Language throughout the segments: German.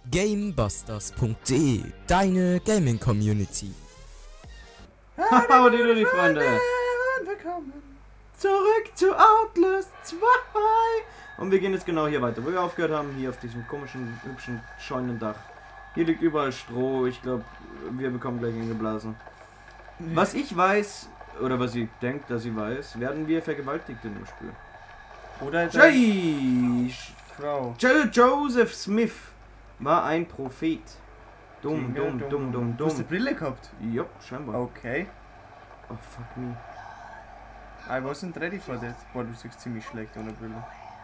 Gamebusters.de, deine Gaming-Community. Haha, die Freunde! Und willkommen Zurück zu Outlast 2! Und wir gehen jetzt genau hier weiter, wo wir aufgehört haben, hier auf diesem komischen, hübschen Scheunendach. Hier liegt überall Stroh, ich glaube, wir bekommen gleich eingeblasen. Was ich weiß, oder was sie denkt, dass sie weiß, werden wir vergewaltigt in dem Spiel. Oder Frau. Joseph Smith war ein Prophet. Dumm. Du hast eine Brille gehabt? Ja, scheinbar. Okay. Oh, fuck me. I wasn't ready for that. Boah, du siehst ziemlich schlecht ohne Brille.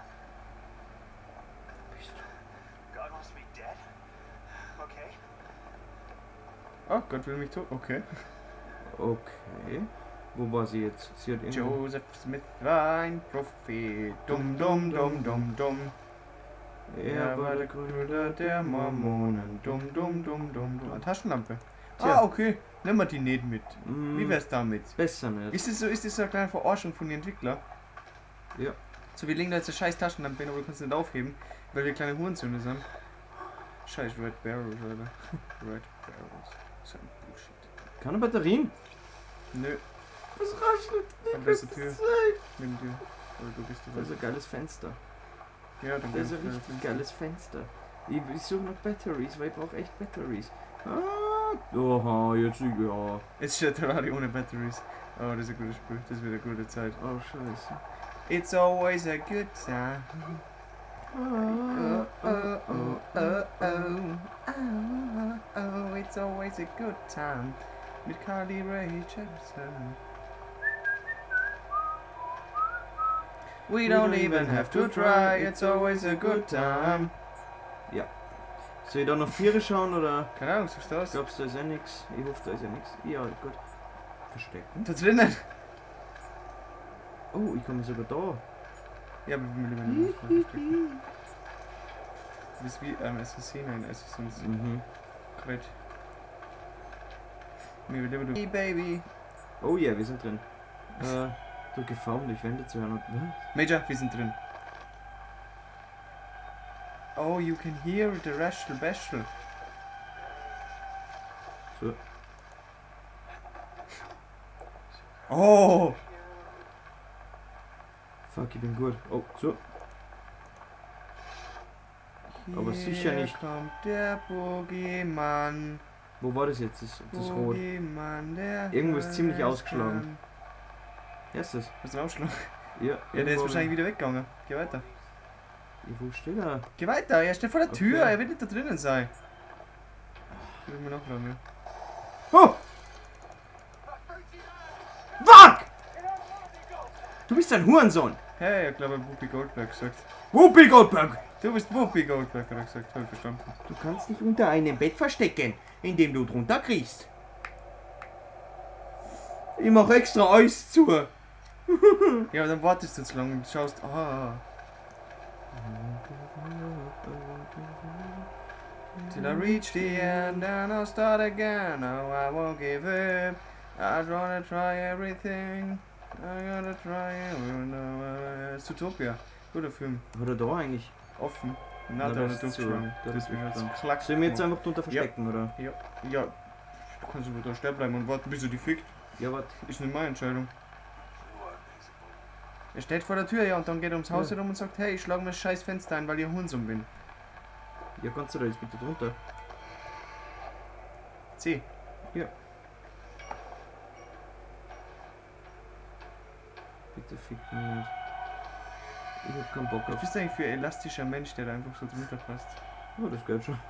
Oh, Gott will mich tot. Okay. Okay. Wo war sie jetzt? Sie hat Joseph Smith war ein Prophet. Dumm. Er war der Gründer der Mormonen. Dumm. Eine Taschenlampe. Tja. Ah, okay. Nimm mal die nicht mit. Wie wär's damit? Besser nicht. Ist das so eine kleine Verarschung von den Entwicklern? Ja. So, wir legen da jetzt eine scheiß Taschenlampe hin, aber du kannst nicht aufheben, weil wir kleine Hurensöhne sind. Scheiß Red Barrels, Alter. Red Barrels. So ein Bullshit. Keine Batterien? Nö. Was raschelt? Aber das ist die Tür. Neben dir. Oder du bist Das ist ein geiles Fenster. Ja, dann Das ist ein richtig geiles Fenster. Ich suche noch Batteries, weil ich brauche echt Batteries. Oha, jetzt ja. Jetzt steht Ferrari ohne Batteries. Oh, das ist ein gutes Spiel. Das wird eine gute Zeit. Oh, scheiße. It's always a good time. Oh, it's always a good time. Mit Carly Rae Jepsen. We don't even have to try, it's always a good time. Ja. Soll ich da noch Viere schauen oder? Keine Ahnung, suchst du aus? Glaubst du, da ist ja nix? Ich hoffe, da ist ja nix. Ja, gut. Verstecken. Da drinnen! Oh, ich komme sogar da. Ja, aber wir müssen nicht verstecken. Du bist wie ein Assassin, ein Assassin's Creed. Hey, Baby! Oh ja, wir sind drin. Drücke V, um durch Wände zu hören und... Major, wir sind drin. Oh, you can hear the Rachel Bashel. So. Oh! Fuck, ich bin gut. Oh, so. Aber sicher nicht. Hier kommt der Boogeyman. Wo war das jetzt? Das Rot. Boogeyman, der Irgendwo ist ziemlich Hölle ausgeschlagen. kann. Wer ist das? Was ist ein Ausschlag? Ja, Ja, der ist irgendwo- wahrscheinlich wieder weggegangen. Geh weiter. Wo steht er? Geh weiter, er steht vor der Tür, Okay. er wird nicht da drinnen sein. Ich will mir noch fragen, Oh! Fuck! Du bist ein Hurensohn! Hey, ich glaube, Whoopi Goldberg gesagt. Whoopi Goldberg! Du bist Whoopi Goldberg, hat er gesagt. Hab ich verstanden. Du kannst dich unter einem Bett verstecken, indem du drunter kriechst. Ich mach extra Eis zu. Ja, aber dann wartest du zu lange und schaust, till I reach the end and I'll start again. No, I won't give up. I wanna try everything. I gotta try it. Zootopia. Guter Film. War er da eigentlich? Offen. Na, Na, da das ist ist zu. durchgeschlagen. Das ist Deswegen hat's durchgeschlagen. klack. Sollen wir jetzt einfach drunter verstecken, oder? Ja, du kannst aber da stehen bleiben und warten, bis er die fickt. Ja, warte. Ist nicht meine Entscheidung. Er steht vor der Tür, ja, und dann geht er ums Haus herum und sagt, hey, ich schlag mir das scheiß Fenster ein, weil ich Hunsum bin. Ja, kannst du da jetzt bitte drunter? C. Ja. Bitte fick mich nicht. Ich hab keinen Bock Was auf... bist du eigentlich für ein elastischer Mensch, der da einfach so drunter passt? Oh, das geht schon.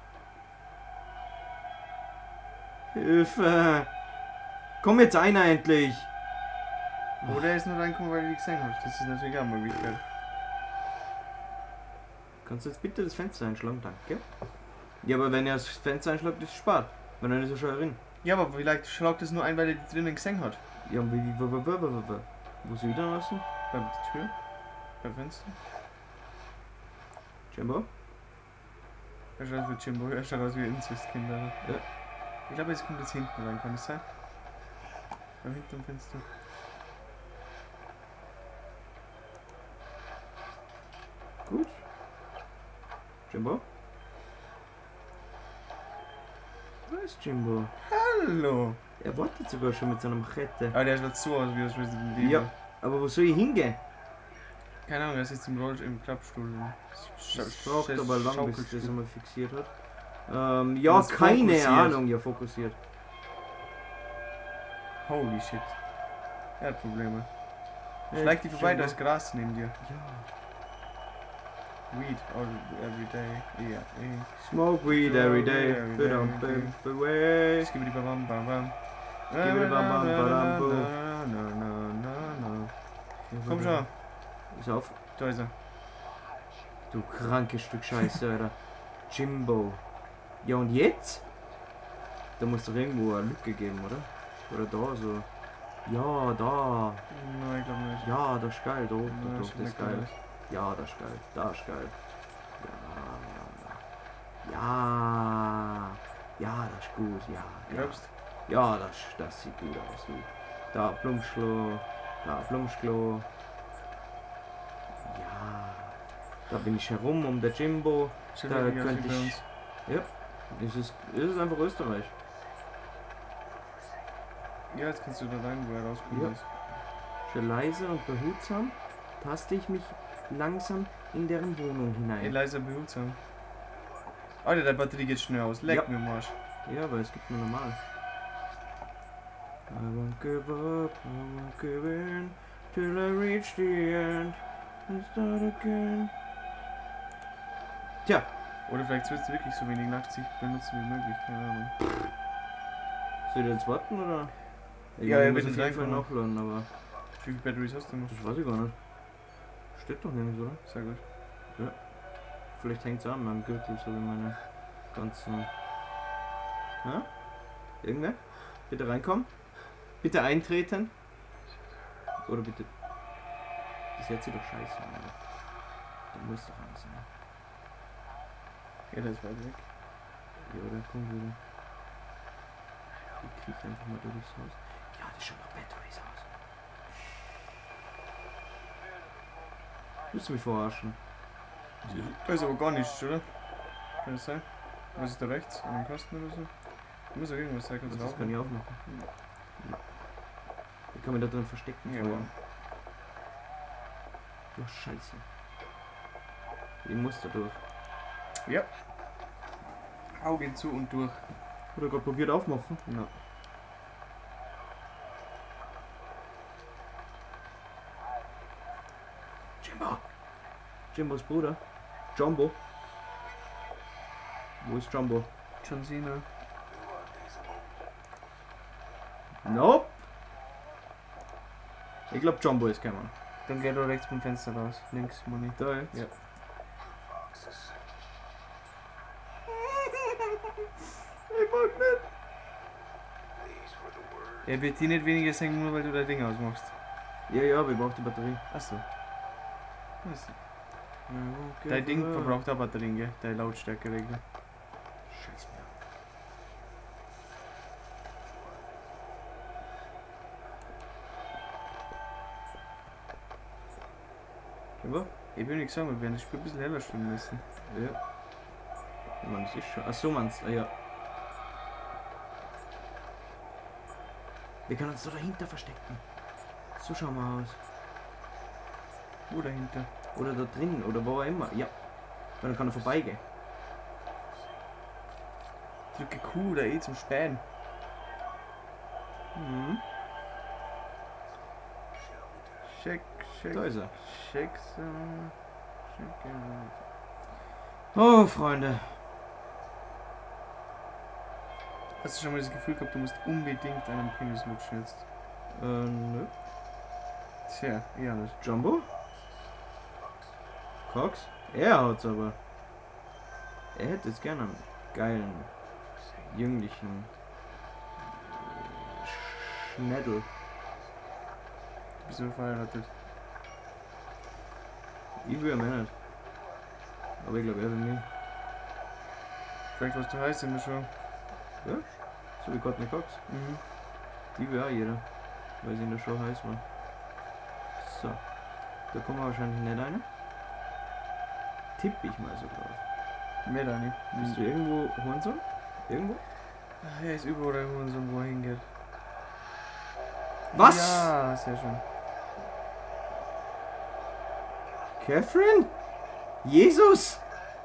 Hilfe! Komm jetzt einer endlich! Oder er ist nur reingekommen, weil er die gesehen hat. Das ist natürlich auch mal Möglichkeit. Kannst du jetzt bitte das Fenster einschlagen? Danke. Ja, aber wenn er das Fenster einschlägt, ist es spart. Weil dann ist er schon drin. Ja, aber vielleicht schlagt es nur ein, weil er die drinnen gesehen hat. Ja, und wie... Wo ist er wieder lassen? Bei der Tür? Beim Fenster? Jimbo? Er schaut aus wie Jimbo, er schaut aus wie ein Inzestkind. Ja. Ja. Ich glaube, es kommt jetzt hinten rein, kann das sein? Da hinten am Fenster. Gut. Jimbo? Da ist Jimbo. Hallo. Er wartet sogar schon mit seiner Machete. Ah, der schaut so aus wie aus Resident Evil. Ja, aber wo soll ich hingehen? Keine Ahnung, er sitzt im Klappstuhl. Das braucht aber lang, bis das einmal fixiert hat. Ja, Das keine fokussiert. Ahnung, ja, fokussiert. Holy shit. Er hat Probleme. Hey, Schleicht die vorbei, Jimbo. da ist Gras neben dir. Ja. Weed every day. Ja, Smoke weed every day. Bam, bam, away. Skibidi bam bam bam. Skibidi bam bam bam bam. Komm schon, Ist auf. da ist er. Du krankes Stück Scheiße, Alter. Jimbo. Ja, und jetzt? Da muss doch irgendwo eine Lücke geben, oder? Oder da so. Ja, da. Nein, ich glaube nicht. Ja, das ist geil. Da, Nein, da, das das ist geil. Ja, das ist geil. Das ist geil. Ja. Ja. Ja, das ist gut. Ja. Ja, Glaubst ja das sieht gut aus. Du. Da Blumschlo. Da Blumschlo. Ja. Da bin ich herum um der Jimbo. du? Da könnte ich. Ja. Es ist einfach Österreich. Ja, jetzt kannst du da rein, wo er rauskommt. Ja. Schön leise und behutsam taste ich mich langsam in deren Wohnung Ey, hinein. leiser behutsam. Alter, der Batterie geht schnell aus. Leck Ja. mir am Arsch. Ja, aber es gibt nur normal. I won't give up, I won't give in, till I reach the end and start again. Tja, Oder vielleicht sollst du wirklich so wenig Nachtsicht benutzen wie möglich. Keine Ahnung. soll ich jetzt warten oder? Ja, ich er muss wird auf jetzt jeden Fall reinkommen. nachladen, aber Wie viele Batteries hast du noch? das weiß ich gar nicht. Steht doch nirgends, oder? Sehr gut. Vielleicht hängt es an meinem Gürtel, so wie meine ganzen. Ja? Irgendwer? Bitte reinkommen? Bitte eintreten? Oder bitte. Das hört sich doch scheiße an. Alter. Da muss doch einer sein. Ja, der ist weit weg. Ja, der kommt wieder. Ich krieg einfach mal durchs Haus. Ja, das schaut nach Batteries aus. Willst du mich verarschen? Da ist aber gar nichts, oder? Kann das sein? Was ist da rechts? An dem Kasten oder so? Da muss ja irgendwas sein, kannst du Das kann ich aufmachen. Ja. Ich kann mich da drin verstecken. Ja, aber- aber- Oh, scheiße. Ich muss da durch. Ja. Augen zu und durch. Oder gerade probiert aufmachen. Ja. Jimbo! Jimbos Bruder. Jumbo. Wo ist Jumbo? John Cena. Nope! Ich glaube Jumbo ist gekommen. Dann geht er rechts vom Fenster raus. Links, Money. Da jetzt? Ja. Ich mag nicht. Er wird dir nicht weniger sagen, nur weil du dein Ding ausmachst. Ja, ja, aber ich brauche die Batterie. Achso. Dein Ding verbraucht auch Batterien, gell? Dein Lautstärkeregler. Scheiß mir. Jimbo? Ich will nichts sagen, wir werden das Spiel ein bisschen heller stimmen müssen. Ja. Ich meine, das ist schon. Ach so, meinst du? Ah, ja. Wir können uns doch dahinter verstecken. So schauen wir aus. Wo dahinter? Oder da drin, oder wo auch immer. Ja. Weil dann kann er vorbeigehen. Drücke Q oder E zum Spähen. Mhm. Check, check, Da ist er. check, so. Check, Oh, Freunde. Hast du schon mal das Gefühl gehabt, du musst unbedingt einen Penis lutschen jetzt? Nö. Tja, eher nicht. Jumbo? Cox? Er hat's aber. Er hätte jetzt gerne einen geilen, jünglichen Schneddel. Du bist aber verheiratet. Ich will ihn nicht. Aber ich glaube, er will mich. Vielleicht warst du heiß in der Show. So wie Courtney Cox. Die will auch jeder. Weil sie in der Show heiß war. So. Da kommen wir wahrscheinlich nicht rein. Tipp ich mal so drauf. Mehr da nicht. Bist du irgendwo Hurensohn? Irgendwo? Er ist überall irgendwo so, wo er hingeht. Was? Ja, sehr schön. Catherine? Jesus?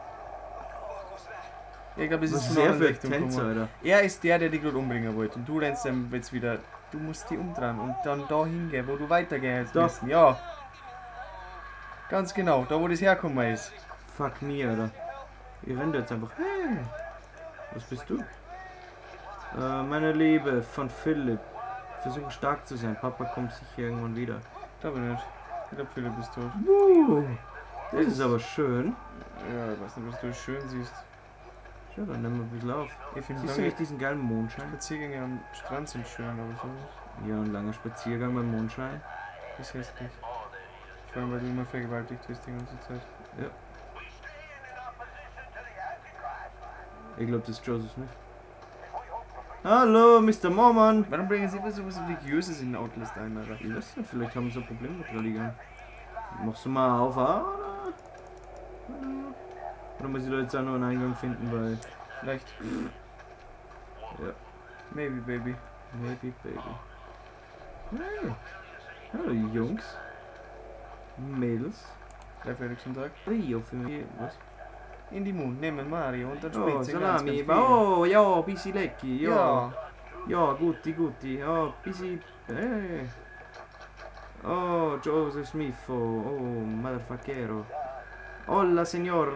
Ich glaube, es ist Was von ist der einer für Richtung Tänzer, gekommen. Alter? Er ist der, der dich gerade umbringen wollte. Und du rennst dann jetzt wieder. Du musst die umdrehen und dann da hingehen, wo du weitergehen hättest Da. müssen. Ja. Ganz genau, da wo das herkommen ist. Fuck me, Alter. Ich renne jetzt einfach. Hey. Was bist du? Meine Liebe, von Philipp. Versuche stark zu sein. Papa kommt sicher irgendwann wieder. Glaube nicht. Ich glaube, Philipp ist tot. Das ist aber schön. Ja, ich weiß nicht, was du schön siehst. Ja, dann nehmen wir ein bisschen auf. Ich finde Siehst du lange nicht diesen geilen Mondschein? Spaziergänge am Strand sind schön, aber so Ja, ein langer Spaziergang beim Mondschein. ist hässlich. Vor allem, weil du immer vergewaltigt wirst die ganze Zeit. Ich glaube, das ist Joseph Smith. Hallo, Mr. Mormon. Warum bringen sie immer so was Religiöses in den Outlast ein, Alter? Ich weiß nicht, vielleicht haben sie ein Problem mit Religion. Machst du mal auf, oder? Oder muss ich da jetzt auch nur einen Eingang finden, weil... Vielleicht. Ja. Maybe, baby. Maybe, baby. Hey. Hallo, Jungs. Mädels. Der Tag. Rio für mich. Was? In die Mund nehmen Mario und dann Oh, spritzt ihn ganz, Salami. ganz viel. Oh, ja, bisschen lecki. Ja. Ja. Ja, guti. Ja, bisschen... Hey. Oh, Joseph Smith. Oh, motherfuckero. Hola, Señor.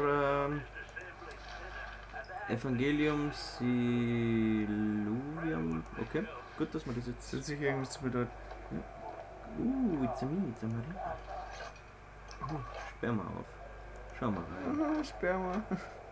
Evangelium Siluvium. Okay, gut, dass man das jetzt... Das hat sicher irgendwas zu bedeuten. It's a Maria. Sperr mal auf. Schau mal rein. Ah, Sperma.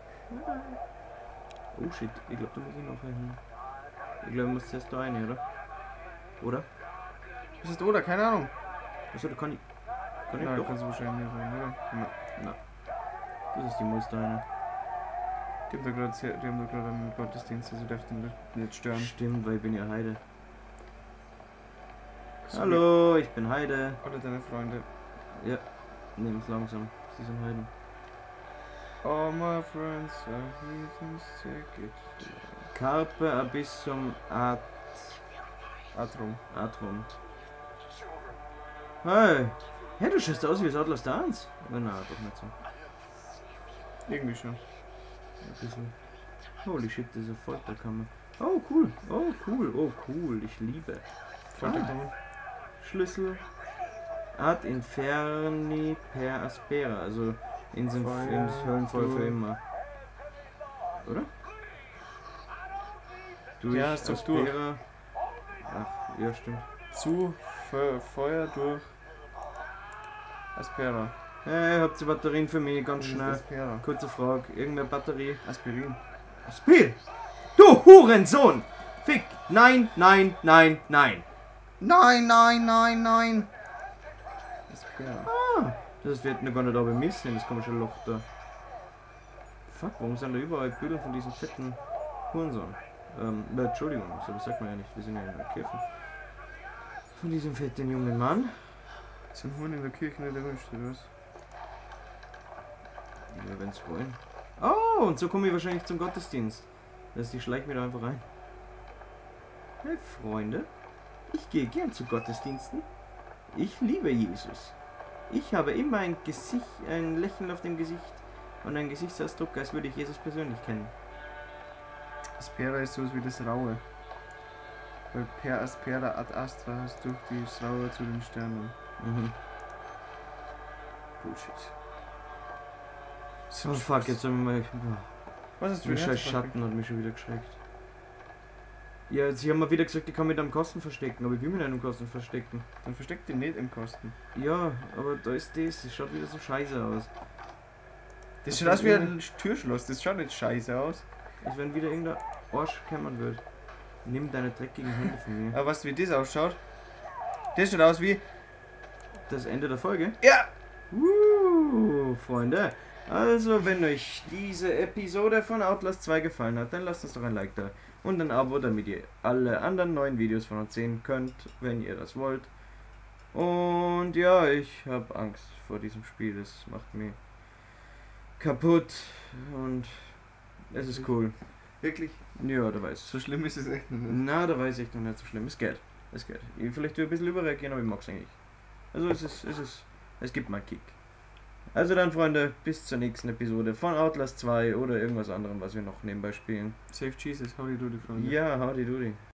Oh shit, ich glaube, da muss ich noch rein. Ich glaube, ich muss zuerst da rein, oder? Oder? Was ist oder? Keine Ahnung. Achso, da kann ich... Kann ich Nein, doch? kannst du wahrscheinlich nicht rein, oder? Na. Das ist die Musterine. Die haben da gerade einen Gottesdienst, also dürften nicht stören. Stimmt, weil ich bin ja Heide. Hallo, ich bin Heide. Alle deine Freunde. Ja, nehm's langsam. Sie sind Heiden. All my friends are heathens, take it. Carpe abyssum Atrum. atrum. Hey! Hey, du schaust aus wie das Atlas Dance. Oh, nein, doch nicht so. Irgendwie schon. Ein bisschen. Holy shit, diese Folterkammer. Oh cool, oh cool, ich liebe. Folterkammer. Schlüssel. Ad inferni per aspera, also ins Höllenfeuer für immer. Oder? Durch Ja, ist doch durch. Aspera. Ach, ja stimmt. Zu Feuer durch Aspera. Hey, habt ihr Batterien für mich? Ganz Was ist schnell. Aspera? Kurze Frage. Irgendeine Batterie? Aspirin. Spiel! Du Hurensohn! Fick! Nein! Nein. Aspera. Ah, das wird noch gar nicht da bemessen, das komische Loch da. Fuck, warum sind da überall Bilder von diesen fetten Hurensohn? Entschuldigung, so das sagt man ja nicht, wir sind ja in der Kirche. Von diesem fetten jungen Mann. Sind Huren in der Kirche nicht erwünscht, oder was? Ja, wenn's wollen. Oh, und so komme ich wahrscheinlich zum Gottesdienst. Das heißt, ich schleich mir da einfach rein. Hey Freunde, ich gehe gern zu Gottesdiensten. Ich liebe Jesus. Ich habe immer ein Lächeln auf dem Gesicht und einen Gesichtsausdruck, als würde ich Jesus persönlich kennen. Aspera ist sowas wie das Raue. Weil per Aspera ad astra hast durch die Raue zu den Sternen. Mhm. Bullshit. So fuck, jetzt haben wir mal... Was ist Der scheiß Schatten hat mich schon wieder geschreckt. Ja, sie haben mir wieder gesagt, ich kann mich am Kasten verstecken, aber ich will mich nicht am Kasten verstecken. Dann versteckt die nicht im Kasten. Ja, aber da ist das schaut wieder so scheiße aus. Das schaut aus wie ein Türschloss, das schaut nicht scheiße aus. Als wenn wieder irgendein Arsch kämmern wird. Nimm deine dreckigen Hände von mir. Aber weißt du, wie das ausschaut? Das schaut aus wie... Das Ende der Folge? Ja! Freunde. Also, wenn euch diese Episode von Outlast 2 gefallen hat, dann lasst uns doch ein Like da. Und ein Abo, damit ihr alle anderen neuen Videos von uns sehen könnt, wenn ihr das wollt. Und ja, ich habe Angst vor diesem Spiel. Das macht mich kaputt. Und es ist cool. Wirklich? Ja, da weiß. So schlimm ist es echt nicht. Na, da weiß ich noch nicht so schlimm. Es geht. Vielleicht ein bisschen überreagieren, aber ich mag's eigentlich. Also es gibt mal Kick. Also dann, Freunde, bis zur nächsten Episode von Outlast 2 oder irgendwas anderem, was wir noch nebenbei spielen. Save Jesus, howdy doody, Freunde. Ja, howdy doody.